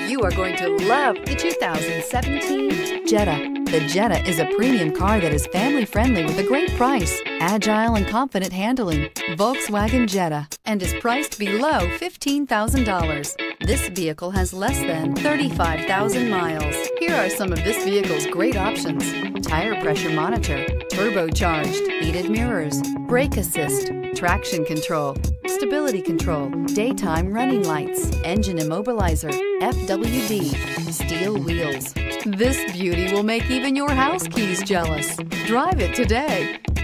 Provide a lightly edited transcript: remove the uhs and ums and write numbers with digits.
You are going to love the 2017 Jetta. The Jetta is a premium car that is family-friendly with a great price, agile and confident handling. Volkswagen Jetta, and is priced below $15,000. This vehicle has less than 35,000 miles. Here are some of this vehicle's great options: tire pressure monitor, turbocharged, heated mirrors, brake assist, traction control, stability control, daytime running lights, engine immobilizer, FWD, steel wheels. This beauty will make even your house keys jealous. Drive it today.